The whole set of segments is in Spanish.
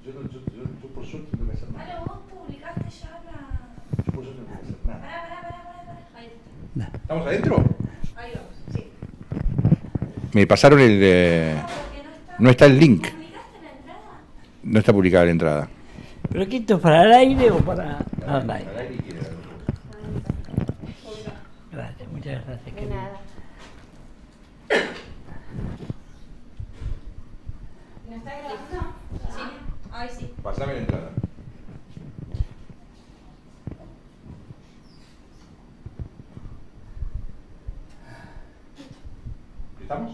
Yo por suerte no tengo que hacer nada. Vale, vos publicaste ya la... Yo por suerte no tengo que hacer nada. Pará. Ahí está. ¿Estamos adentro? Ahí vamos, sí. Me pasaron el... no está el link. ¿Publicaste la entrada? No está publicada la entrada. ¿Pero qué esto es para el aire o para al aire? Gracias, muchas gracias. De nada. ¿No está grabando? Sí. Ahí sí. Pasame la entrada. ¿Estamos?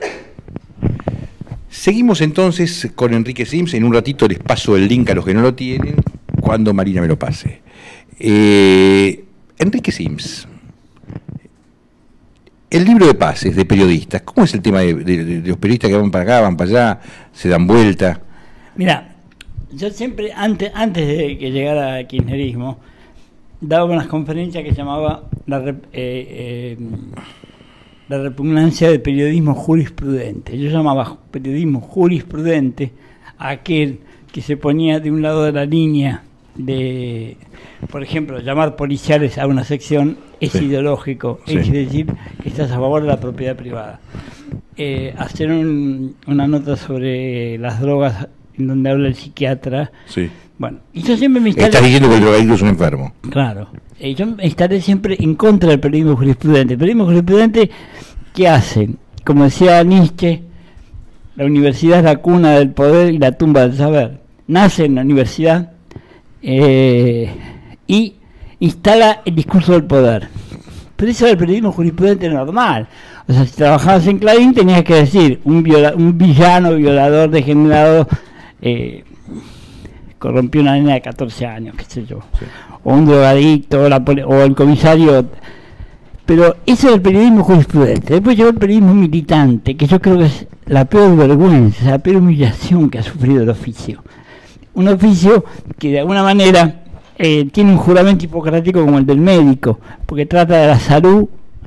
Seguimos entonces con Enrique Sims. En un ratito les paso el link a los que no lo tienen, cuando Marina me lo pase. Enrique Sims. El libro de pases de periodistas. ¿Cómo es el tema de los periodistas que van para acá, van para allá, se dan vuelta? Mira, yo siempre, antes de que llegara al kirchnerismo, daba unas conferencias que llamaba la repugnancia del periodismo jurisprudente. Yo llamaba periodismo jurisprudente a aquel que se ponía de un lado de la línea de, por ejemplo, llamar policiales a una sección es ideológico, es decir, que estás a favor de la propiedad privada. Hacer una nota sobre las drogas en donde habla el psiquiatra. Sí. Bueno, y yo siempre me instalé... Estás diciendo que el drogadicto es un enfermo. Claro. Yo me estaré siempre en contra del periodismo jurisprudente. El periodismo jurisprudente, ¿qué hacen? Como decía Nietzsche, la universidad es la cuna del poder y la tumba del saber. Nace en la universidad y instala el discurso del poder. Pero eso era el periodismo jurisprudente normal. O sea, si trabajabas en Clarín tenías que decir un villano, violador, degenerado, corrompió una nena de 14 años, qué sé yo, sí. O un drogadicto, o el comisario. Pero ese es el periodismo jurisprudente. Después llegó el periodismo militante, que yo creo que es la peor vergüenza, la peor humillación que ha sufrido el oficio. Un oficio que de alguna manera tiene un juramento hipocrático como el del médico, porque trata de la salud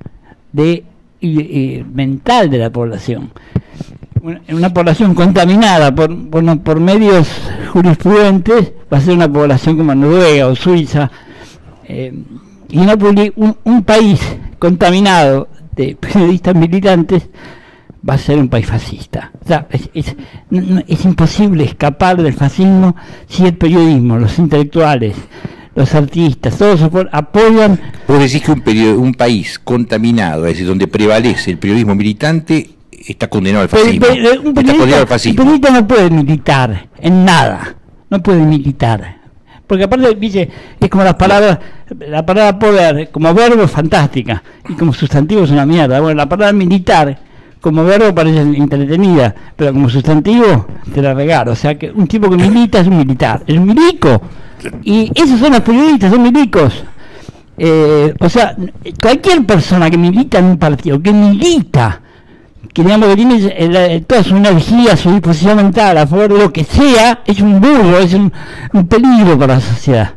mental de la población. Una población contaminada por medios jurisprudentes va a ser una población como Noruega o Suiza, y un país contaminado de periodistas militantes va a ser un país fascista. O sea, es imposible escapar del fascismo si el periodismo, los intelectuales, los artistas, todos apoyan. Vos decís que un país contaminado, es decir, donde prevalece el periodismo militante, está condenado al fascismo. Un periodista no puede militar en nada, no puede militar. Porque aparte, dice, es como la palabra poder, como verbo es fantástica, y como sustantivo es una mierda. Bueno, la palabra militar, como verbo parece entretenida, pero como sustantivo te la regalo. O sea, que un tipo que milita es un militar, es un milico. Y esos son los periodistas, son milicos. O sea, cualquier persona que milita en un partido, que digamos que tiene toda su energía, su disposición mental a favor de lo que sea, es un burro, es un peligro para la sociedad.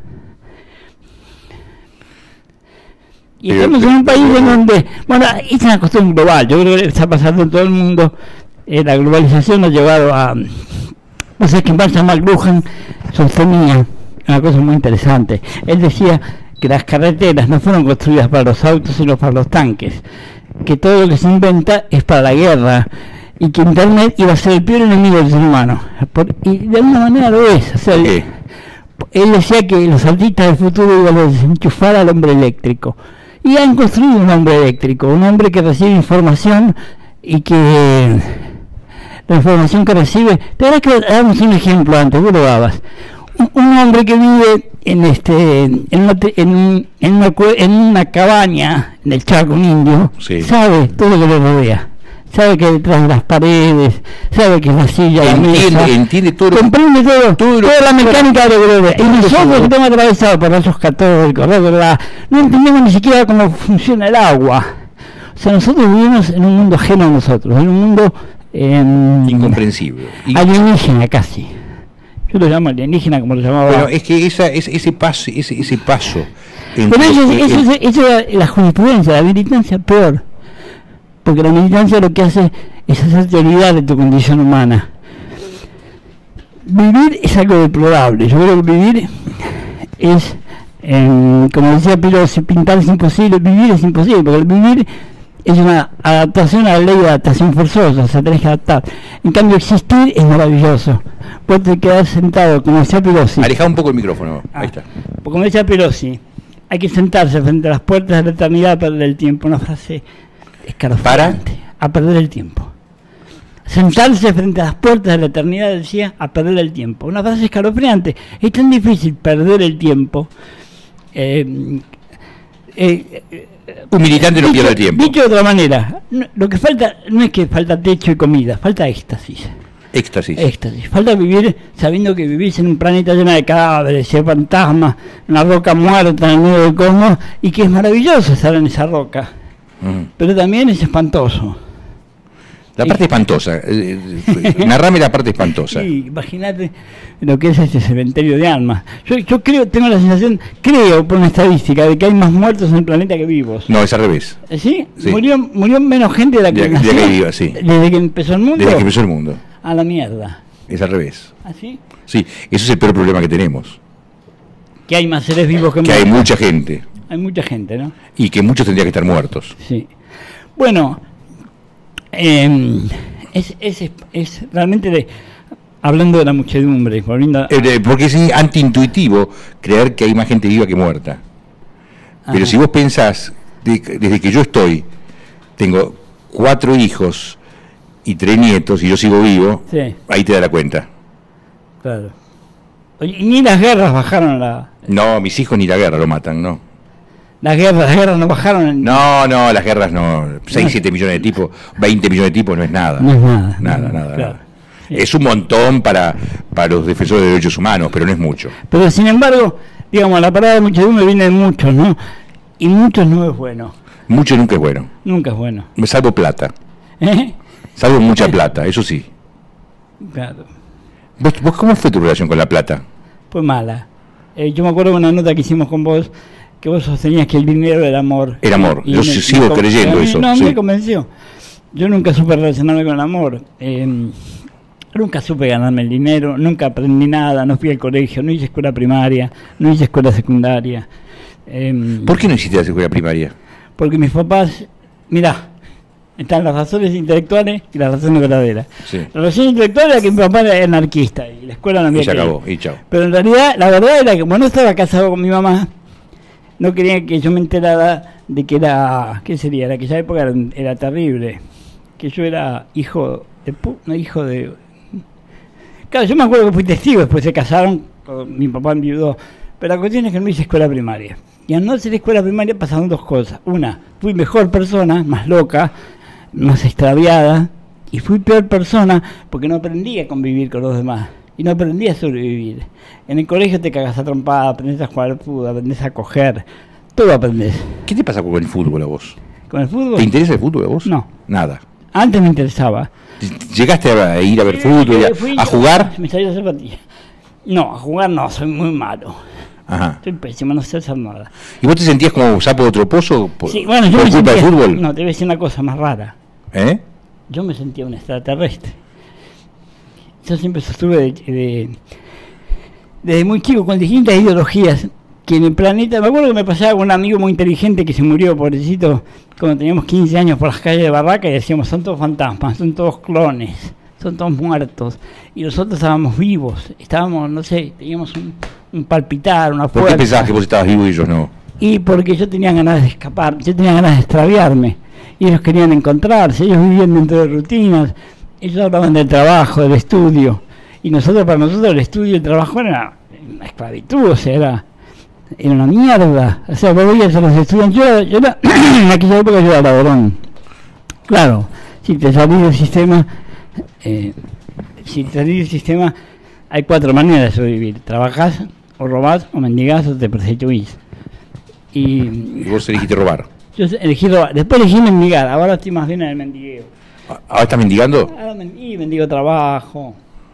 Y estamos en un país en donde, bueno, es una cuestión global, yo creo que está pasando en todo el mundo. La globalización ha llevado a... No sé, que Marshall McLuhan sostenía una cosa muy interesante. Él decía que las carreteras no fueron construidas para los autos, sino para los tanques, que todo lo que se inventa es para la guerra, y que Internet iba a ser el peor enemigo del ser humano, y de alguna manera lo es. O sea, él decía que los artistas del futuro iban a desenchufar al hombre eléctrico, y han construido un hombre eléctrico, un hombre que recibe información, y que la información que recibe, te verás que damos un ejemplo antes, vos lo dabas. Un hombre que vive en una cabaña del Chaco, un indio, sí, sabe todo lo que le rodea, sabe que detrás de las paredes, sabe que es la silla, la mesa, entiende todo, comprende toda la mecánica de lo que le rodea. Y nosotros que estamos atravesados por rayos catódicos, no entendemos ni siquiera cómo funciona el agua. O sea, nosotros vivimos en un mundo ajeno a nosotros, en un mundo incomprensible, alienígena casi. Yo lo llamo alienígena, como lo llamaba. Bueno, es que ese paso. Pero eso es la jurisprudencia, la militancia peor. Porque la militancia lo que hace es hacerte olvidar de tu condición humana. vivir es algo deplorable. Yo creo que vivir es, como decía Peirossi, pintar es imposible, vivir es imposible, porque el vivir es una adaptación a la ley de adaptación forzosa, o sea, tenés que adaptar. En cambio, existir es maravilloso. Vos te quedás sentado, como decía Peirossi. Alejá un poco el micrófono, ahí está. Como decía Peirossi, hay que sentarse frente a las puertas de la eternidad a perder el tiempo. Una frase escalofriante. A perder el tiempo. Sentarse frente a las puertas de la eternidad, decía, a perder el tiempo. Una frase escalofriante. Es tan difícil perder el tiempo. Un militante no pierde el tiempo. Dicho de otra manera, lo que falta no es que falta techo y comida, falta éxtasis. Éxtasis. Falta vivir sabiendo que vivís en un planeta lleno de cadáveres, de fantasmas, una roca muerta en el medio del cosmos, y que es maravilloso estar en esa roca. Pero también es espantoso. La parte espantosa. Narrame la parte espantosa. Sí, imagínate lo que es este cementerio de almas. Yo creo, tengo la sensación, creo por una estadística, de que hay más muertos en el planeta que vivos. No, es al revés. ¿Sí? Sí. Murió menos gente de la que nació. De la que viva, sí. Desde que empezó el mundo. Desde que empezó el mundo. A la mierda. Es al revés. ¿Así? Sí, eso es el peor problema que tenemos. Que hay más seres vivos que Que muertos. hay mucha gente. Hay mucha gente, ¿no? Y que muchos tendrían que estar muertos. Sí. Bueno, es realmente hablando de la muchedumbre, volviendo a... Porque es antiintuitivo creer que hay más gente viva que muerta. Pero Ajá. si vos pensás, desde que yo tengo 4 hijos y 3 nietos y yo sigo vivo, Sí. ahí te das la cuenta. Claro. Oye, y ni las guerras bajaron la... No, mis hijos ni la guerra lo matan, no. Las guerras no bajaron... No, las guerras no. 6, 7 millones de tipos, 20 millones de tipos no es nada. No es nada. Nada. Claro. Sí. Es un montón para los defensores de derechos humanos, pero no es mucho. Pero sin embargo, digamos, la palabra muchedumbre viene de muchos, ¿no? Y muchos no es bueno. Mucho nunca es bueno. Nunca es bueno. Me salvo plata. ¿Eh? Salvo mucha plata, eso sí. Claro. ¿Vos cómo fue tu relación con la plata? Fue mala. Yo me acuerdo de una nota que hicimos con vos, que vos sostenías que el dinero era amor. Era amor. Y Yo sigo creyendo eso. No, sí. me convenció. Yo nunca supe relacionarme con el amor. Nunca supe ganarme el dinero, nunca aprendí nada, no fui al colegio, no hice escuela primaria, no hice escuela secundaria. ¿Por qué no hiciste la escuela primaria? Porque mis papás, mirá, están las razones intelectuales y las razones verdaderas. Sí. La razón intelectual era que mi papá era anarquista y la escuela no había Y se que ir. acabó, y chao. Pero en realidad, la verdad era que como no estaba casado con mi mamá, no quería que yo me enterara de que era, ¿qué sería? En aquella época era terrible, que yo era hijo de... Claro, yo me acuerdo que fui testigo, después se casaron, mi papá enviudó, pero la cuestión es que no hice escuela primaria. Y al no hacer escuela primaria pasaron 2 cosas. Una, fui mejor persona, más loca, más extraviada, y fui peor persona porque no aprendí a convivir con los demás. Y no aprendí a sobrevivir. En el colegio te cagas a trompada, aprendes a jugar al fútbol, aprendes a coger, todo aprendes. ¿Qué te pasa con el fútbol a vos? ¿Con el fútbol? ¿Te interesa el fútbol a vos? No. Nada. Antes me interesaba. ¿Llegaste a ir a ver fútbol, a jugar? Me salió hacer patilla. No, a jugar no, soy muy malo. Ajá. Soy pésimo, no sé hacer nada. ¿Y vos te sentías como sapo de otro pozo por, Sí, bueno, yo por me culpa sentía, del fútbol? No, te voy a decir una cosa más rara. ¿Eh? Yo me sentía un extraterrestre. Yo siempre sostuve desde muy chico con distintas ideologías que en el planeta, me acuerdo que me pasaba con un amigo muy inteligente que se murió, pobrecito, cuando teníamos 15 años por las calles de Barraca y decíamos, son todos fantasmas, son todos clones, son todos muertos. Y nosotros estábamos vivos, estábamos, no sé, teníamos un palpitar, una ¿Por fuerza. qué pensabas que vos estabas vivo y ellos no? Y porque yo tenía ganas de escapar, yo tenía ganas de extraviarme. Y ellos querían encontrarse, ellos vivían dentro de rutinas, ellos hablaban del trabajo, del estudio. Y para nosotros el estudio y el trabajo era una esclavitud, o sea, era una mierda. O sea, vos veías a los estudiantes, yo era en aquella época yo era ladrón. Claro, si te salís del sistema, hay 4 maneras de sobrevivir. Trabajás, o robás, o mendigás, o te prostituís. Y vos elegiste robar. Yo elegí robar, después elegí mendigar, ahora estoy más bien en el mendigueo. ¿Ahora estás mendigando? Ahora mendigo trabajo.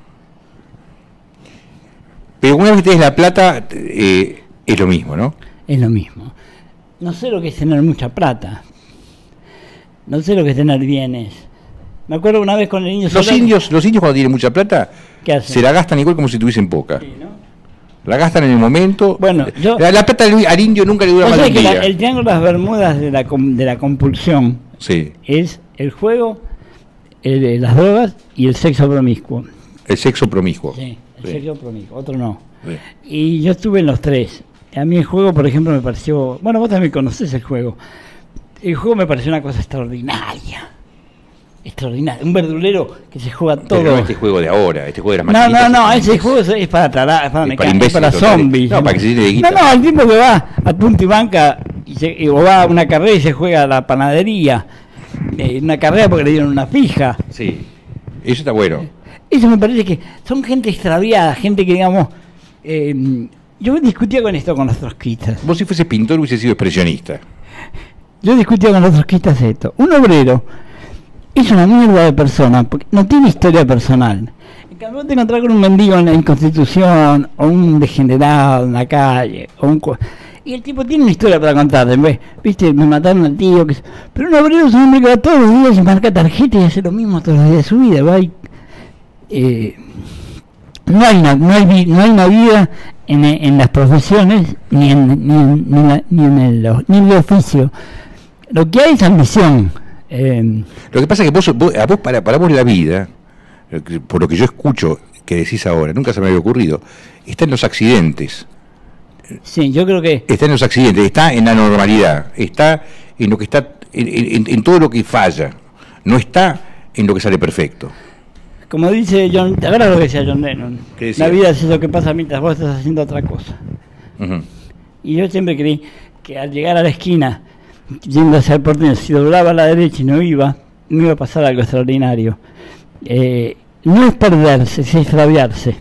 Pero una vez que tenés la plata, es lo mismo, ¿no? Es lo mismo. No sé lo que es tener mucha plata. No sé lo que es tener bienes. Me acuerdo una vez con el Indio Los Solari. indios cuando tienen mucha plata, ¿Qué hacen? se la gastan igual como si tuviesen poca. Sí, ¿no? La gastan en el momento. Bueno, yo- la plata al indio nunca le dura O más sea de un que día. el triángulo de las Bermudas de la compulsión Sí, es el juego, las drogas y el sexo promiscuo. el sexo promiscuo. Sí, el Sí. sexo promiscuo, otro no. Sí. Y yo estuve en los tres. A mí el juego, por ejemplo, me pareció... Bueno, vos también conocés el juego. El juego me pareció una cosa extraordinaria. Extraordinaria. Un verdulero que se juega todo. Pero no este juego de ahora, este juego de las No, maquinitas. no, ese juego es para tarar, es para Es mecánicos, para es imbéciles para totales. zombies. No, para que se llene de guita. No, el tipo que va a punta y banca o va a una carrera y se juega a la panadería. Una carrera porque le dieron una fija. Sí, eso está bueno. Eso me parece que son gente extraviada, gente que digamos... yo discutía con esto con los trotskistas. Vos si fuese pintor hubiese sido expresionista. Yo discutía con los trotskistas esto. Un obrero es una mierda de persona, porque no tiene historia personal. En cambio, vos te encontrás con un mendigo en Constitución, o un degenerado en la calle, y el tipo tiene una historia para contarte, viste, me mataron al tío, pero un obrero es un hombre que va todos los días y marca tarjeta y hace lo mismo todos los días de su vida, va no hay una vida en las profesiones ni en el oficio. Lo que hay es ambición. Lo que pasa es que para vos la vida, por lo que yo escucho que decís ahora, nunca se me había ocurrido, está en los accidentes. Sí, yo creo que... Está en los accidentes, está en la normalidad, está en lo que está, en todo lo que falla, no está en lo que sale perfecto. Como dice John, ¿te acuerdas lo que decía John Lennon? ¿Qué decía? La vida es eso que pasa mientras vos estás haciendo otra cosa. Ujú. Y yo siempre creí que al llegar a la esquina, yendo hacia el porteño, si doblaba a la derecha y no iba a pasar algo extraordinario. No es perderse, es extraviarse.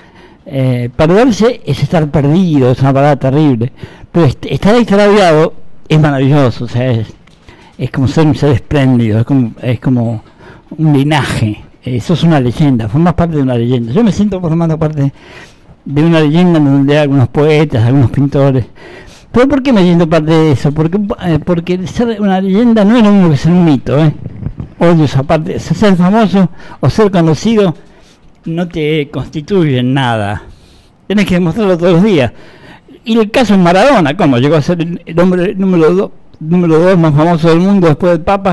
Perderse es estar perdido, es una palabra terrible. Pero estar extraviado es maravilloso, o sea, es como ser un ser espléndido, es como un linaje. Eso es una leyenda, formas parte de una leyenda. Yo me siento formando parte de una leyenda donde hay algunos poetas, algunos pintores. ¿Pero por qué me siento parte de eso? Porque ser una leyenda no es lo mismo que ser un mito, Odio esa parte. Ser famoso o ser conocido no te constituye en nada. Tienes que demostrarlo todos los días. Y el caso es Maradona, ¿cómo? Llegó a ser el hombre número 2 más famoso del mundo después del Papa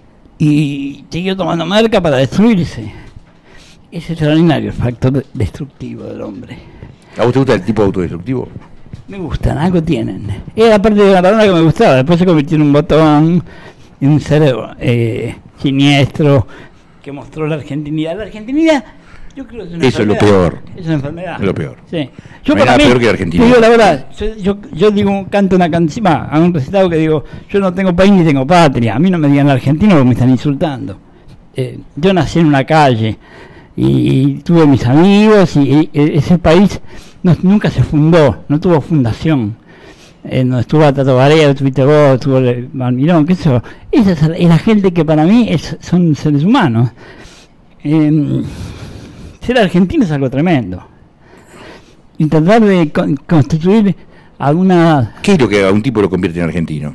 y siguió tomando marca para destruirse. Es extraordinario el factor destructivo del hombre. ¿A vos te gusta el tipo autodestructivo? Me gustan, algo tienen. Era la parte de Maradona que me gustaba, después se convirtió en un botón, en un cerebro siniestro, que mostró la argentinidad. La argentinidad, yo creo que es una Eso es lo enfermedad. peor. Es una enfermedad. Es lo peor. Sí. Yo No hay para nada mí, peor que la Argentina. te digo la verdad, yo digo, canto una canción, a un recitado que digo, yo no tengo país ni tengo patria. A mí no me digan argentino porque me están insultando. Yo nací en una calle y tuve mis amigos y ese país nunca se fundó, no tuvo fundación. No estuvo Tato Barea, estuviste vos, estuvo Malmirón, qué sé yo. Esa es la gente que para mí son seres humanos. Ser argentino es algo tremendo. Y tratar de constituir alguna... ¿Qué es lo que a un tipo lo convierte en argentino?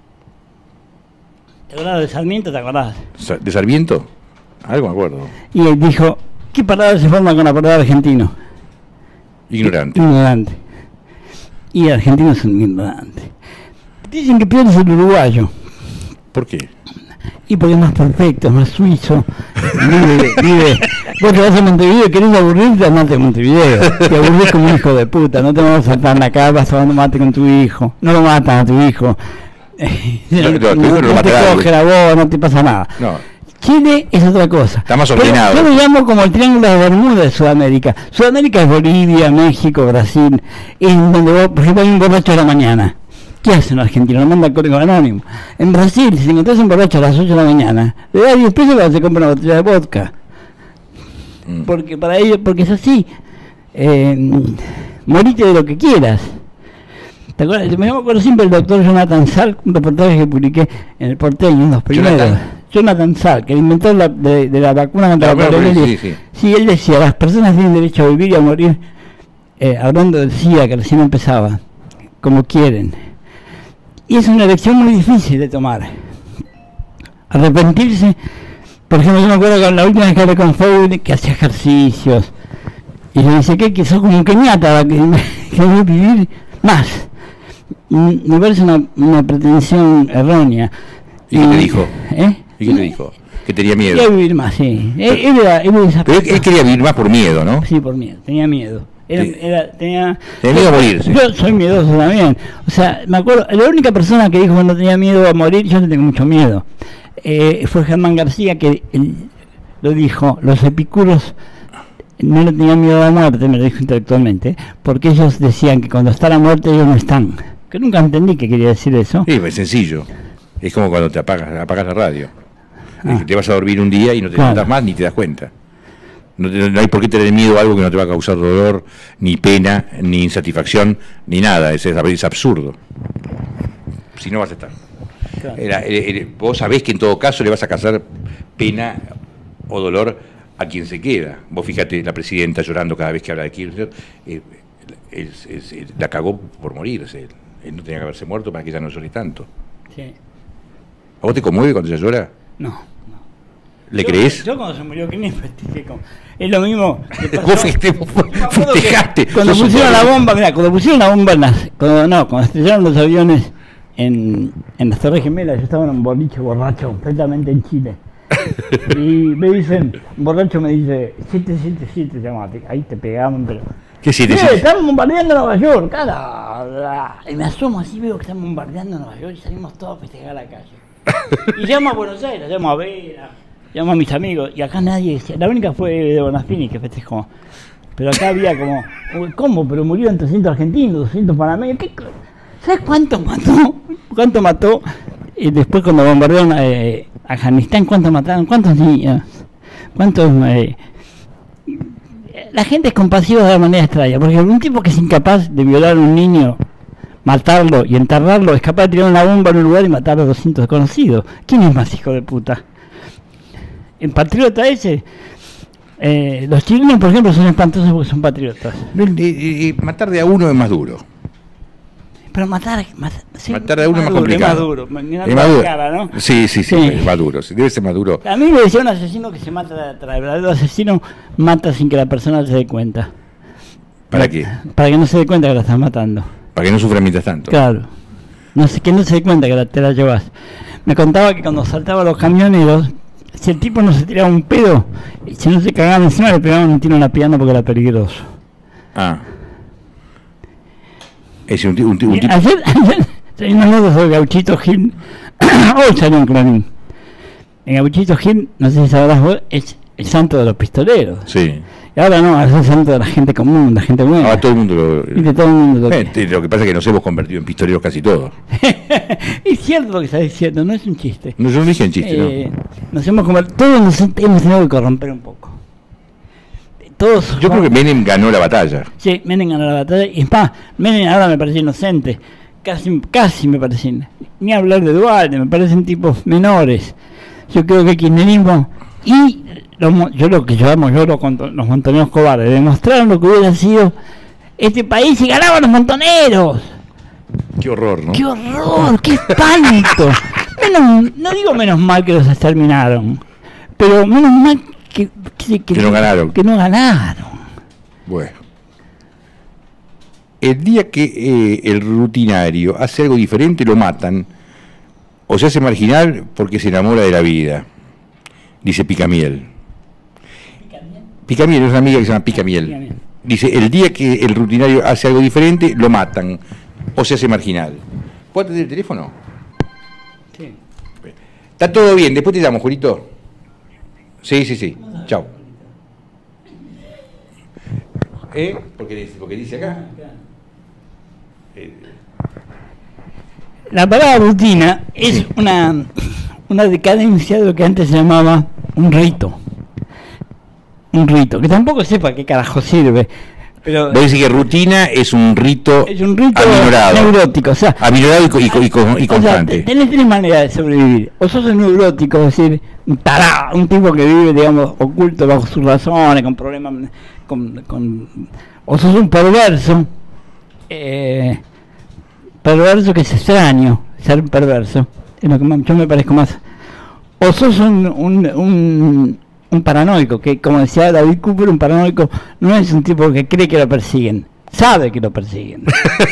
¿Te acordás de Sarmiento? ¿Te acordás? ¿De Sarmiento? Algo me acuerdo. Y él dijo, ¿qué palabra se forma con la palabra argentino? Ignorante. Ignorante. Y el argentino es un ignorante. Dicen que peor es el uruguayo. ¿Por qué? Y porque es más perfecto, es más suizo. Vive. Vos te vas a Montevideo y querés aburrirte, andate a Montevideo. Te aburrís como un hijo de puta. No te vamos a saltar en la cara, vas a mate con tu hijo. No lo matan a tu hijo. tu hijo no lo No te matará. cogen a vos, no te pasa nada. No. Chile es otra cosa. Está más Pero ordenado. yo lo llamo como el triángulo de Bermuda de Sudamérica. Sudamérica es Bolivia, México, Brasil. Es donde vos, por ejemplo, hay un borracho a la mañana. ¿Qué hace un argentino? Lo manda al Código Anónimo. En Brasil, si encontrás un borracho a las 8 de la mañana, le das 10 pesos para que se compre una botella de vodka. Porque para ellos, porque es así. Morite de lo que quieras. ¿Te acuerdas? Me acuerdo siempre del doctor Jonathan Salk, un reportaje que publiqué en el Porteño, en los primeros. Jonathan Salk, el inventor de la vacuna contra la poliomielitis. Sí, él decía, las personas tienen derecho a vivir y a morir, hablando del SIDA que recién empezaba, como quieren. Y es una elección muy difícil de tomar. Arrepentirse Por ejemplo, yo me acuerdo que la última vez que hablé con Fowler, que hacía ejercicios, y le dice que sos como un keñata, que querés vivir más. Me parece una pretensión errónea. ¿Y qué te dijo? ¿Eh? ¿Y qué te dijo? Que tenía miedo. Quería vivir más, sí. Pero él quería vivir más por miedo, ¿no? Sí, por miedo, tenía miedo. Tenía miedo a morirse. Yo soy miedoso también. O sea, me acuerdo, la única persona que dijo cuando tenía miedo a morir, yo no tengo mucho miedo, fue Germán García, que lo dijo, los epicuros no le tenían miedo a la muerte, me lo dijo intelectualmente, porque ellos decían que cuando está la muerte ellos no están. Que nunca entendí qué quería decir eso. Sí, es sencillo. Es como cuando te apagas la radio. Te vas a dormir un día y no te levantas más ni te das cuenta. No hay por qué tener miedo a algo que no te va a causar dolor, ni pena, ni insatisfacción, ni nada. Es absurdo. Si no vas a estar. Claro. Vos sabés que en todo caso le vas a causar pena o dolor a quien se queda. Vos fíjate, la presidenta llorando cada vez que habla de Kirchner, la cagó por morirse. Él no tenía que haberse muerto para que ella no llore tanto. Sí. ¿A vos te conmueve cuando ella llora? No. ¿Le crees? Yo cuando se murió Kirchner festejé como... Es lo mismo... Vos festejaste. Cuando pusieron la bomba, mirá, cuando pusieron la bomba cuando estrellaron los aviones en las Torres Gemelas, yo estaba en un boliche borracho, completamente en Chile. Y me dicen, un borracho me dice, 777 llamate, ahí te pegaban, pero... ¿Qué 777? Estamos bombardeando Nueva York, cara. Y me asomo así, veo que están bombardeando Nueva York y salimos todos a festejar a la calle. Y llamo a Buenos Aires, llamo a Vera, llamo a mis amigos, y acá nadie decía, la única fue de Bonafini que festejó. Pero acá había como, ¿cómo? Pero murieron 300 argentinos, 200 panameños, ¿sabes cuánto mató? ¿Cuánto mató? Y después cuando bombardearon Afganistán, ¿cuánto mataron? ¿Cuántos niños? ¿Cuántos? La gente es compasiva de manera extraña, porque un tipo que es incapaz de violar a un niño, matarlo y enterrarlo, es capaz de tirar una bomba en un lugar y matar a 200 desconocidos. ¿Quién es más hijo de puta? ¿El patriota ese? Los chilenos, por ejemplo, son espantosos porque son patriotas. Matar de a uno es más duro. Pero matar de a uno es más complicado. Es más duro. Cara, ¿no? Sí, es más duro. Debe ser más duro. A mí me decía un asesino que se mata de atrás. El verdadero asesino mata sin que la persona se dé cuenta. ¿Para qué? Para que no se dé cuenta que la estás matando. Para que no sufra mientras tanto. Claro. Que no se dé cuenta que te la llevas. Me contaba que cuando saltaban los camioneros, si el tipo no se tiraba un pedo, si no se cagaba encima, le pegaban un tiro en la pierna porque era peligroso. Es un tipo. Ayer salió una nota sobre Gauchito Gil. Hoy salió un Clarín. En Gauchito Gil, no sé si sabrás vos, es el santo de los pistoleros. Sí. Y ahora no, ahora es el santo de la gente común, la gente buena. Ahora todo el mundo lo lo que pasa es que nos hemos convertido en pistoleros casi todos. Es cierto lo que estás diciendo, no es un chiste. No, yo no dije en chiste, ¿no? Nos hemos convertido, todos nos hemos tenido que corromper un poco. Yo creo que Menem ganó la batalla. Sí, Menem ganó la batalla. Y es más, Menem ahora me parece inocente. Casi me parece. Ni hablar de Duarte, me parecen tipos menores. Yo creo que el kirchnerismo y yo lo que llamo los montoneros cobardes demostraron lo que hubiera sido este país si ganaban los montoneros. Qué horror, ¿no? Qué horror, qué espanto. No digo menos mal que los exterminaron, pero menos mal que no ganaron. Que no ganaron. Bueno. El día que el rutinario hace algo diferente, lo matan. O se hace marginal porque se enamora de la vida. Dice Picamiel. Picamiel es una amiga que se llama Picamiel. Dice, el día que el rutinario hace algo diferente, lo matan. O se hace marginal. ¿Puedo atender el teléfono? Sí. Está todo bien, después te llamo, Julito. Sí. Chao. Porque dice acá. La palabra rutina es una decadencia de lo que antes se llamaba un rito. Un rito, que tampoco sepa qué carajo sirve. Pero vos decís que rutina es un rito aminorado, neurótico, o sea, aminorado y constante. O sea, tenés tres maneras de sobrevivir. O sos un neurótico, es decir, un tarado, un tipo que vive, digamos, oculto bajo sus razones, con problemas, o sos un perverso, perverso que es extraño, ser perverso, es lo que yo me parezco más. o sos un paranoico, que como decía David Cooper, un paranoico no es un tipo que cree que lo persiguen, sabe que lo persiguen.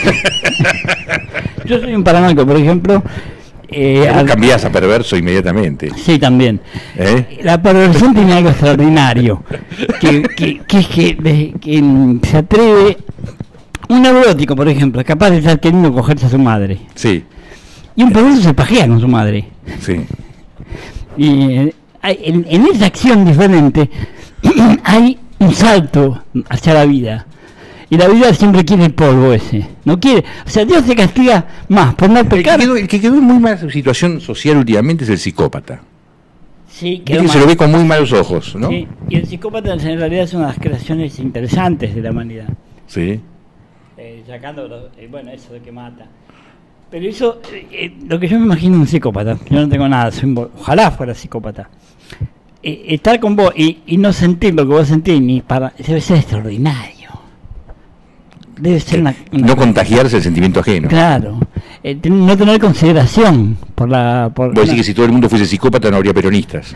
Yo soy un paranoico, por ejemplo. Cambiás a perverso inmediatamente. Sí, también. La perversión tiene algo extraordinario, que es que se atreve. Un neurótico, por ejemplo, es capaz de estar queriendo cogerse a su madre. Sí. Y un perverso se pajea con su madre. Sí. Y en esa acción diferente hay un salto hacia la vida. Y la vida siempre quiere el polvo ese. No quiere. O sea, Dios te castiga más por no pecar. El que quedó en muy mala situación social últimamente es el psicópata. Sí, que se lo ve con muy malos ojos, ¿no? Sí, y el psicópata en realidad es una de las creaciones interesantes de la humanidad. Sí. Sacando, bueno, eso de que mata. Pero eso, lo que yo me imagino un psicópata, yo no tengo nada, ojalá fuera psicópata. Estar con vos y no sentir lo que vos sentís, debe ser extraordinario. Debe ser no contagiarse el sentimiento ajeno. Claro. No tener consideración por la... Vos decís que si todo el mundo fuese psicópata no habría peronistas.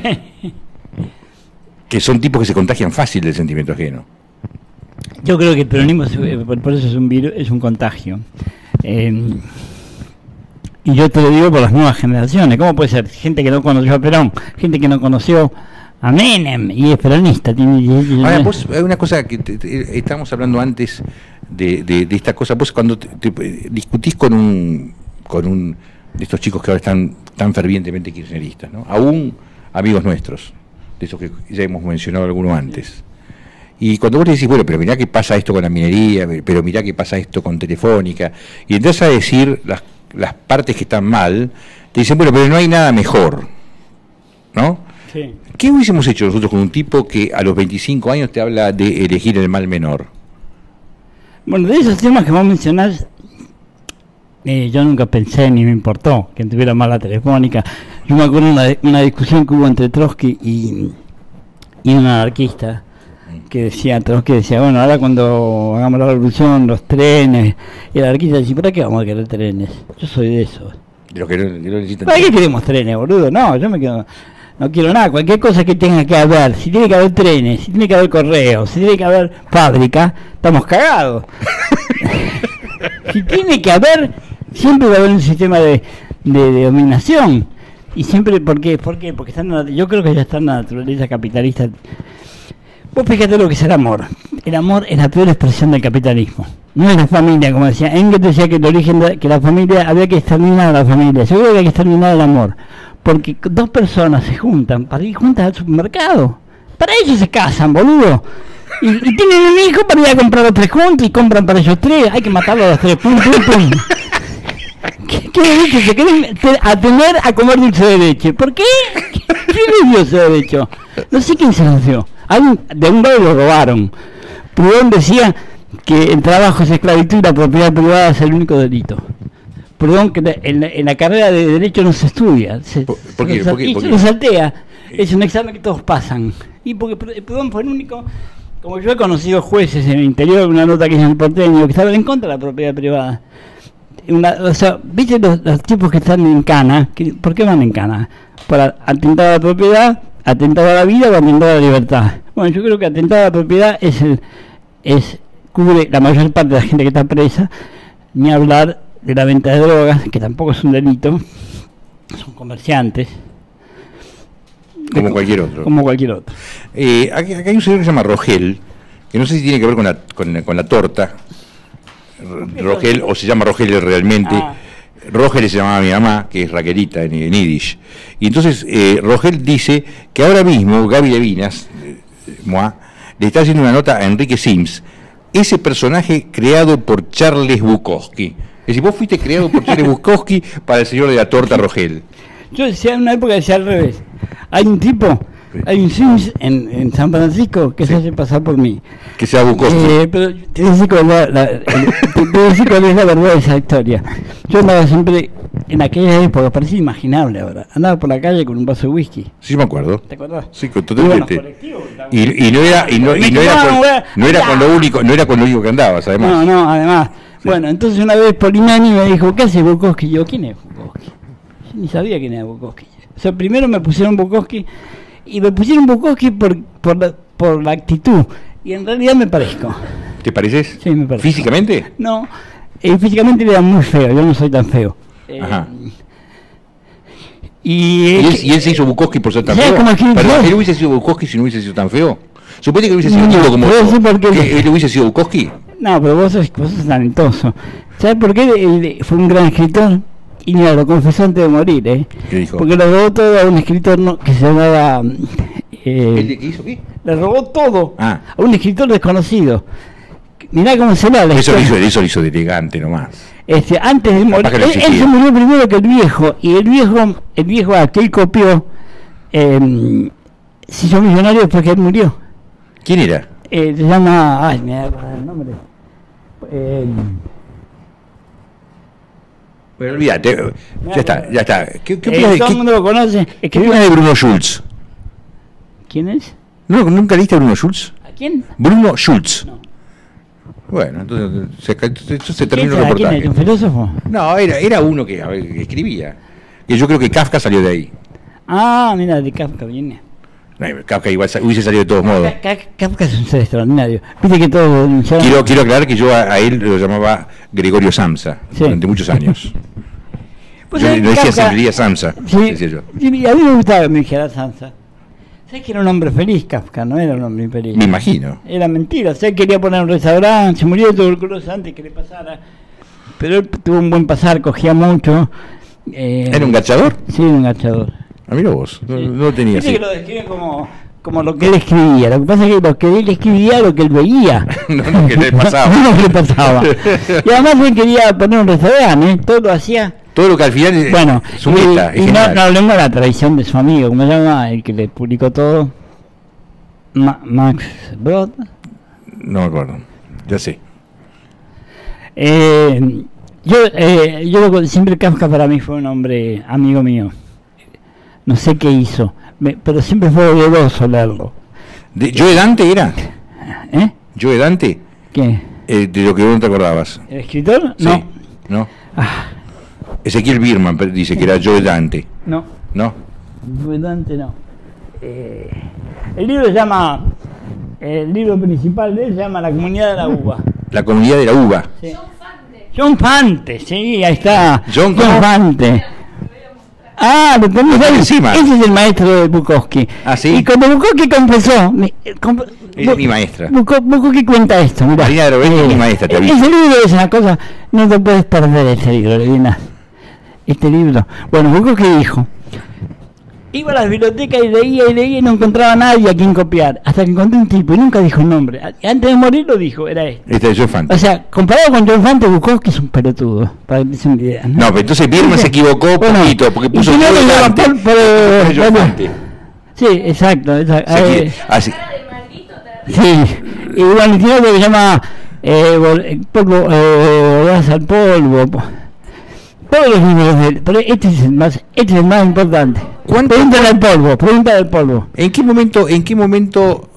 Que son tipos que se contagian fácil del sentimiento ajeno. Yo creo que el peronismo, por eso es un virus, es un contagio. Y yo te lo digo por las nuevas generaciones. ¿Cómo puede ser? Gente que no conoció a Perón, gente que no conoció a Menem y es peronista. Ahora, vos, hay una cosa que estábamos hablando antes de esta cosa. Vos cuando te discutís con un de estos chicos que ahora están tan fervientemente kirchneristas, ¿no? Aún amigos nuestros, de esos que ya hemos mencionado algunos antes. Y cuando vos le decís, bueno, pero mirá que pasa esto con la minería, pero mirá que pasa esto con Telefónica, y entras a decir las partes que están mal, te dicen, bueno, pero no hay nada mejor, ¿no? Sí. ¿Qué hubiésemos hecho nosotros con un tipo que a los 25 años te habla de elegir el mal menor? Bueno, de esos temas que vos mencionás, yo nunca pensé ni me importó que tuviera mala Telefónica. Yo me acuerdo de una discusión que hubo entre Trotsky y un anarquista, Trotsky decía, bueno, ahora cuando hagamos la revolución, los trenes, y el anarquista decía, ¿para qué vamos a querer trenes? Yo soy de esos. De los que no necesitan. ¿Para qué queremos trenes, boludo? No, yo me quedo... No quiero nada, cualquier cosa que tenga que haber, si tiene que haber trenes, si tiene que haber correos, si tiene que haber fábrica, estamos cagados. Si tiene que haber, siempre va a haber un sistema de dominación. Y siempre, ¿por qué? Porque yo creo que ya está en la naturaleza capitalista. Vos fíjate lo que es el amor. El amor es la peor expresión del capitalismo. No es la familia, como decía Engels, decía que el origen que la familia, había que exterminar a la familia. Yo creo que hay que exterminar el amor. Porque dos personas se juntan para ir juntas al supermercado. Para ellos se casan, boludo. Y tienen un hijo para ir a comprar los tres juntos y compran para ellos tres. Hay que matarlos a los tres. Pum, pum, pum. ¿Qué derecho se quieren atener a comer dulce de leche? ¿Por qué? ¿Quién les dio ese derecho? No sé quién se los dio. De un lado lo robaron. Proudhon decía que el trabajo es esclavitud y la propiedad privada es el único delito. Perdón, que en la carrera de Derecho no se estudia. ¿Por qué? Se lo saltea. Es un examen que todos pasan. Y porque Perdón fue el único... Como yo he conocido jueces en el interior, una nota que hizo en el Porteño, que estaban en contra de la propiedad privada. O sea, ¿viste los tipos que están en cana? ¿Por qué van en cana? Para atentar a la propiedad, atentar a la vida o atentar a la libertad. Bueno, yo creo que atentar a la propiedad cubre la mayor parte de la gente que está presa, ni hablar de la venta de drogas, que tampoco es un delito, son comerciantes. Como cualquier otro. Como cualquier otro. Aquí hay un señor que se llama Rogel, que no sé si tiene que ver con la torta. Rogel, o se llama Rogel realmente. Rogel se llamaba mi mamá, que es Raquelita en Yiddish. Y entonces Rogel dice que ahora mismo Gaby Levinas, le está haciendo una nota a Enrique Sims, ese personaje creado por Charles Bukowski. Es decir, vos fuiste creado por Charles Bukowski para el señor de la torta Rogel. Yo decía en una época, decía al revés. Hay un tipo, hay un Sims en San Francisco que se hace pasar por mí. Que sea Bukowski. Pero te voy a decir cuál es la verdad de esa historia. Yo andaba siempre, en aquella época, parecía inimaginable ahora. Andaba por la calle con un vaso de whisky. Sí, me acuerdo. ¿Te acordás? Sí, totalmente. Y no era con lo único que andabas, además. No, además. Sí. Bueno, entonces una vez Polimani me dijo, ¿qué hace Bukowski? Y yo, ¿quién es Bukowski? Yo ni sabía quién era Bukowski. O sea, primero me pusieron Bukowski, y me pusieron Bukowski por la actitud, y en realidad me parezco. ¿Te pareces? Sí, me parezco. ¿Físicamente? No, físicamente era muy feo, yo no soy tan feo. Ajá. Y él se hizo Bukowski por ser tan feo. Pero él hubiese sido Bukowski si no hubiese sido tan feo. Supone que hubiese sido un tipo como que él hubiese sido Bukowski. No, pero vos sos talentoso. ¿Sabes por qué? Él fue un gran escritor y mira, lo confesó antes de morir, ¿eh? ¿Qué dijo? Porque le robó todo a un escritor que se llamaba... ¿Qué hizo qué? Le robó todo a un escritor desconocido. Mirá cómo se da la historia. Eso lo hizo de elegante nomás. Antes de morir, él se murió primero que el viejo, y el viejo a que él copió, se hizo millonario después que él murió. ¿Quién era? Se llama... Ay, me da el nombre. Bueno, olvídate, ya está. ¿Qué todo el mundo lo conoce. ¿Qué opinas de Bruno Schulz? ¿Quién es? ¿No, ¿Nunca leíste a Bruno Schulz? ¿A quién? Bruno Schulz. No. Bueno, entonces se terminó el reportaje. ¿Quién es? ¿Un filósofo? No, era uno que escribía. Y yo creo que Kafka salió de ahí. Ah, mira, de Kafka viene. No, Kafka igual hubiese salido de todos modos. Kafka es un ser extraordinario. Viste que todo... Quiero aclarar que yo a él lo llamaba Gregorio Samsa durante muchos años. Pues yo no decía Kafka, diría Samsa, decía yo. Y a mí me gustaba que me dijera Samsa. ¿Sabes que era un hombre feliz, Kafka? No era un hombre infeliz. Me imagino. Era mentira. O sea, quería poner un restaurante, se murió de tuberculosis antes que le pasara. Pero él tuvo un buen pasar, cogía mucho. ¿Era un gachador? Sí, un gachador. A mí vos, no lo tenía así. Que lo describe como lo que él escribía. Lo que pasa es que lo que él escribía lo que él veía. no lo que le pasaba. No lo que le pasaba. Y además él quería poner un restaurante, ¿eh? Todo lo hacía. Todo lo que al final bueno, su meta, y no hablemos de la traición de su amigo, ¿cómo se llama? El que le publicó todo. Max Brod. No me acuerdo, ya sé. Yo siempre Kafka para mí fue un hombre amigo mío. No sé qué hizo, pero siempre fue doloroso leerlo. ¿Joe Dante era? ¿Eh? ¿Joe Dante? ¿Qué? De lo que vos no te acordabas. ¿El escritor? Sí. No. ¿No? Ezequiel Birman dice que era Joe Dante. No. ¿No? Joe Dante no. El libro se llama... El libro principal de él se llama La Comunidad de la Uva. La Comunidad de la Uva. Sí. John Fante, sí, ahí está. John Fante. Ah, lo tenemos ahí encima. Ese es el maestro de Bukowski. Ah, sí. Y cuando Bukowski confesó... Es mi maestra. Bukowski cuenta esto, mira. Marina de Rovell es mi maestra, te aviso. Ese libro es una cosa... No te puedes perder ese libro, Levina. Este libro. Bueno, Bukowski dijo... Iba a las bibliotecas y leía y no encontraba a nadie a quien copiar. Hasta que encontré un tipo y nunca dijo el nombre. Antes de morir lo dijo, era este. Este es John Fante. O sea, comparado con John Fante, Bukowski es un pelotudo. Para que te una idea. No, pero entonces Birman se equivocó un poquito, porque puso John Fante. Fante. Sí, exacto. Así. Sí. Y bueno, tiene algo que se llama polvo, gas al polvo. Todos los libros de él, pero este es el más importante. Pregunta del polvo. ¿En qué momento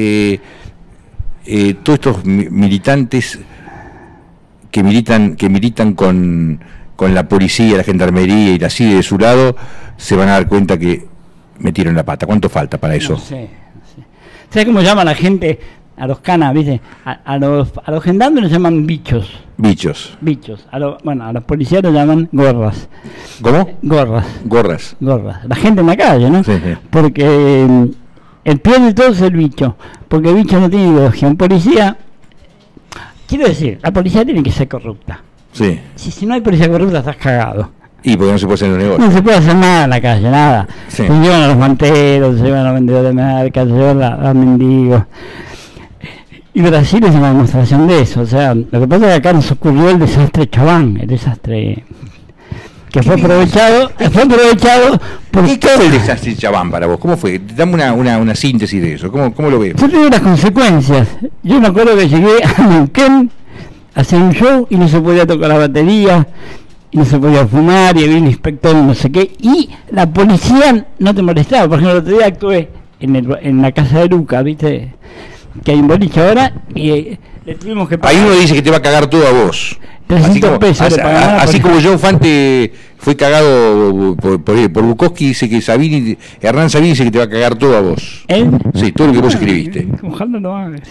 todos estos militantes que militan con la policía, la gendarmería y la CIDE de su lado se van a dar cuenta que metieron la pata? ¿Cuánto falta para eso? No sé. ¿Sabes cómo llama la gente a los canas, viste? A los gendarmes los llaman bichos. Bichos. A los policías los llaman gorras. ¿Cómo? Gorras. La gente en la calle, ¿no? Sí. Porque el peor de todo es el bicho. Porque el bicho no tiene ideología. Un policía... Quiero decir, la policía tiene que ser corrupta. Sí. Si no hay policía corrupta, estás cagado. Y porque no se puede hacer los negocios. No se puede hacer nada en la calle, nada. Sí. Se llevan a los manteros, se llevan a los vendedores de merca, se llevan a los mendigos. Y Brasil es una demostración de eso. O sea, lo que pasa es que acá nos ocurrió el desastre Chaván, el desastre que fue aprovechado por... ¿Qué fue el desastre Chaván para vos? ¿Cómo fue? Dame una síntesis de eso. ¿Cómo lo ves? Yo tengo las consecuencias. Yo me acuerdo que llegué a Neuquén a hacer un show y no se podía tocar la batería, y no se podía fumar, y había un inspector no sé qué, y la policía no te molestaba. Por ejemplo, el otro día actué en la casa de Luca, ¿viste? Que hay un boliche ahora, y le tuvimos que pagar. Ahí uno dice que te va a cagar todo a vos. 300 pesos. Así como John Fante fue cagado por Bukowski, dice que Hernán Sabini dice que te va a cagar todo a vos. ¿Él? Sí, todo lo que vos escribiste. Ojalá lo hagas.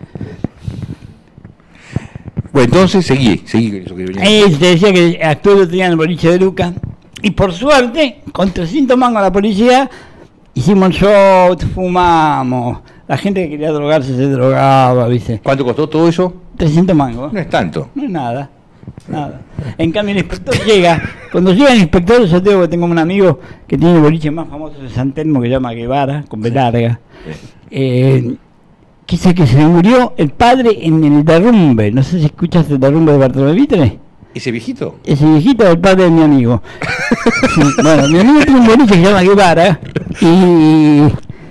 Bueno, entonces seguí con eso que venía. Te decía que actué el otro día en el boliche de Luca. Y por suerte, con 300 mangos a la policía, hicimos el show, fumamos. La gente que quería drogarse se drogaba, ¿viste? ¿Cuánto costó todo eso? 300 mangos. No es tanto. No es nada. Nada. En cambio el inspector llega, cuando llega el inspector, yo tengo un amigo que tiene el boliche más famoso de San Telmo que se llama Guevara, con B larga, que dice que se le murió el padre en el derrumbe. No sé si escuchaste el derrumbe de Bartolomé Mitre. ¿Ese viejito? Ese viejito es el padre de mi amigo. Sí, bueno, mi amigo tiene un boliche que se llama Guevara y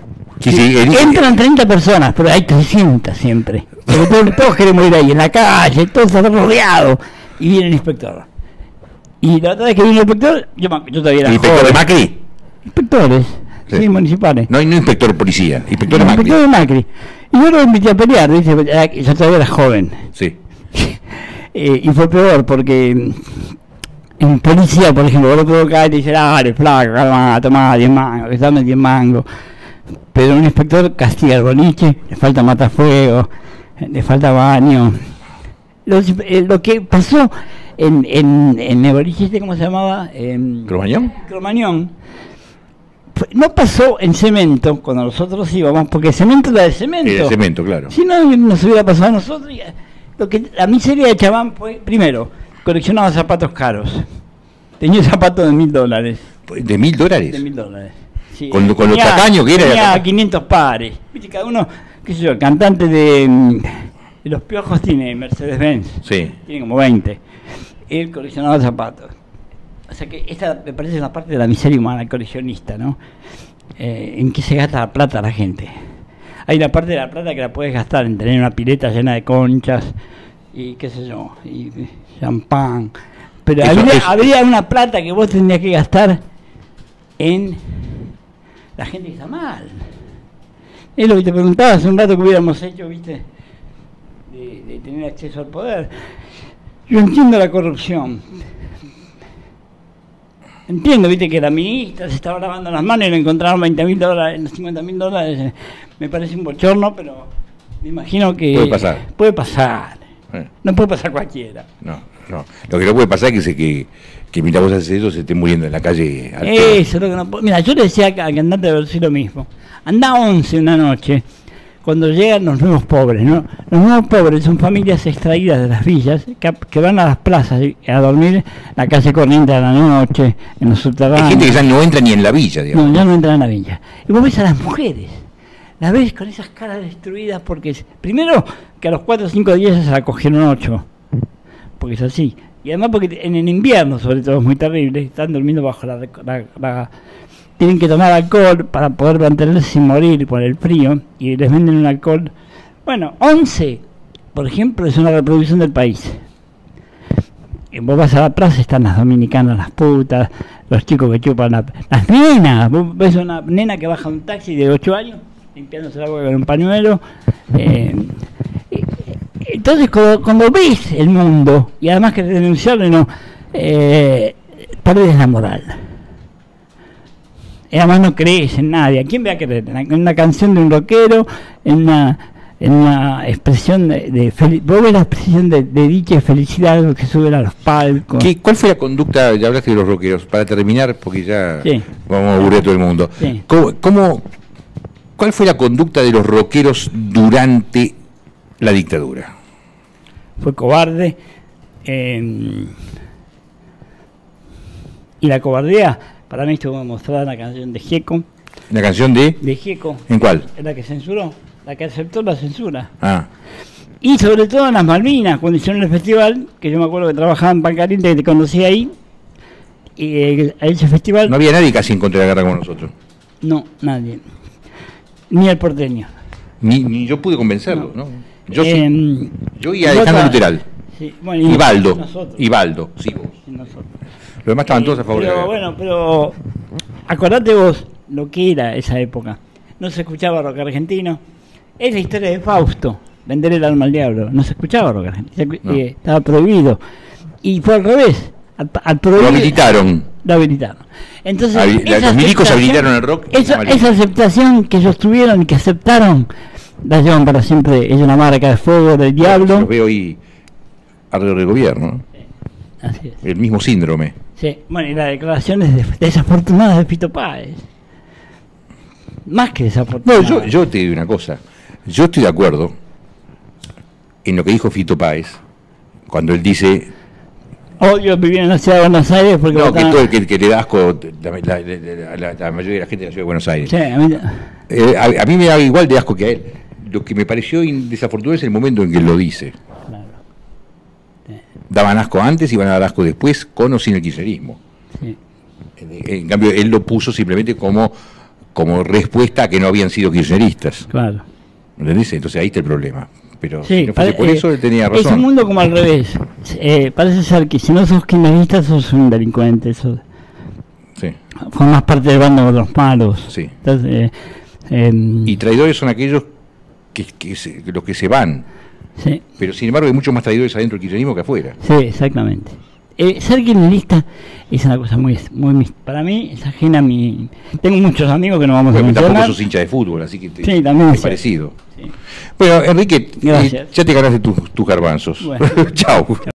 entran 30 personas, pero hay 300 siempre. Porque todos queremos ir ahí, en la calle, todos están rodeados. Y viene el inspector. Y la otra vez que vino el inspector, yo todavía era ¿El inspector joven. de Macri? Inspectores, sí, municipales. No inspector de policía, inspector de Macri. Inspector de Macri. Y yo lo invité a pelear, ¿viste? Yo todavía era joven. Sí. Y fue peor porque en policía, por ejemplo, vos lo puedo caer y decir, dale, flaco, calma, tomá 10 mangos, que dame 10 mangos. Pero un inspector castiga el boliche, le falta matafuego, le falta baño. Lo que pasó en el boliche, ¿cómo se llamaba? ¿Cromañón? Cromañón. No pasó en Cemento, cuando nosotros íbamos, porque Cemento era de cemento. De cemento, claro. Si no, nos hubiera pasado a nosotros. La miseria de Chabán fue, primero, coleccionaba zapatos caros. Tenía zapatos de $1000. ¿De $1000? De $1000. Sí, con lo tacaño que era. Tenía 500 pares. Viste, cada uno, qué sé yo, el cantante de Los Piojos tiene Mercedes-Benz. Sí. Tiene como 20. Él coleccionaba zapatos. O sea que esta me parece una parte de la miseria humana, el coleccionista, ¿no? En que se gasta la plata la gente. Hay una parte de la plata que la puedes gastar en tener una pileta llena de conchas y qué sé yo, y champán. Pero habría una plata que vos tendrías que gastar en la gente que está mal. Es lo que te preguntaba hace un rato que hubiéramos hecho, ¿viste? De tener acceso al poder. Yo entiendo la corrupción. Entiendo, viste, que la ministra se estaba lavando las manos y le encontraron $20.000, $50.000. Me parece un bochorno, pero me imagino que... Puede pasar. Puede pasar. No puede pasar cualquiera. No. Lo que no puede pasar es que mientras vos haces eso se esté muriendo en la calle. Eso es lo que no puede... Mira, yo le decía al cantante de Versi lo mismo. Anda a 11 una noche, cuando llegan los nuevos pobres, ¿no? Los nuevos pobres son familias extraídas de las villas que van a las plazas a dormir en la calle corriente a la noche, en los subterráneos. Hay gente que ya no entra ni en la villa, digamos. No, ya no entra en la villa. Y vos ves a las mujeres, las ves con esas caras destruidas porque, primero, que a los 4 o 5 días se la cogieron 8, porque es así. Y además porque en el invierno, sobre todo, es muy terrible, están durmiendo bajo tienen que tomar alcohol para poder mantenerse sin morir por el frío, y les venden un alcohol. Bueno, 11, por ejemplo, es una reproducción del país. Y vos vas a la plaza, están las dominicanas, las putas, los chicos que chupan las nenas. Vos ves una nena que baja un taxi de 8 años, limpiándose la boca con un pañuelo. Entonces, cuando ves el mundo, y además que denunciarlo, perdés la moral. Y además no crees en nadie. ¿A quién va a creer? En una canción de un rockero, en una expresión vos ves la expresión de dicha y felicidad que suben a los palcos. ¿Cuál fue la conducta? Ya hablaste de los rockeros, para terminar, porque ya vamos a aburrir a todo el mundo. Sí. ¿Cuál fue la conducta de los rockeros durante la dictadura? Fue cobarde. Y la cobardía, para mí, estuvo mostrada en la canción de Gieco. ¿La canción de? De Gieco. ¿En cuál? Es la que censuró, la que aceptó la censura. Ah. Y sobre todo en las Malvinas, cuando hicieron el festival, que yo me acuerdo que trabajaba en Pan Caliente, que te conocí ahí, y a ese festival... No había nadie casi en contra de la guerra como nosotros. No, nadie. Ni el porteño. Ni yo pude convencerlo, ¿no? Yo sí. Yo y Alejandro Luteral. Sí, bueno, y Baldo, sí, vos. Y nosotros. Los demás estaban todos a favor de la guerra. Bueno, pero acordate vos lo que era esa época. No se escuchaba rock argentino. Es la historia de Fausto. vender el alma al diablo. No se escuchaba rock argentino, No. estaba prohibido. Y fue al revés. Al prohibir, Lo habilitaron. Lo habilitaron. Entonces, Los milicos habilitaron el rock. Esa aceptación que ellos tuvieron y que aceptaron, la llevan para siempre. Es una marca de fuego del diablo. Los veo hoy alrededor del gobierno, ¿no? Así es. El mismo síndrome. Sí, bueno, y las declaraciones desafortunadas de Fito Páez. Más que No, desafortunadas. yo te digo una cosa. Yo estoy de acuerdo en lo que dijo Fito Páez cuando él dice Odio vivir en la ciudad de Buenos Aires porque... no, que todo el que le da asco la mayoría de la gente de la ciudad de Buenos Aires. Sí, a mí... A mí me da igual de asco que a él. Lo que me pareció desafortunado es el momento en que él lo dice. Claro. Daban asco antes y van a dar asco después, con o sin el kirchnerismo. Sí. En cambio, él lo puso simplemente como respuesta a que no habían sido kirchneristas. Claro. ¿Entendés? Entonces ahí está el problema. Pero Sí, si no fuese por eso él tenía razón. Es un mundo como al revés. Parece ser que si no sos kirchnerista sos un delincuente. Sí, Formás parte del bando de los malos. sí. Entonces, Y traidores son aquellos los que se van. sí, Pero sin embargo hay muchos más traidores adentro del kirchnerismo que afuera. sí, exactamente. Ser kirchnerista es una cosa muy, para mí es ajena a mi... Tengo muchos amigos que no vamos a Porque tampoco mencionar. sos hincha de fútbol, así que Sí, también es sí. parecido. Sí. Bueno, Enrique, Gracias. ya te ganaste tus garbanzos. Bueno. Chao.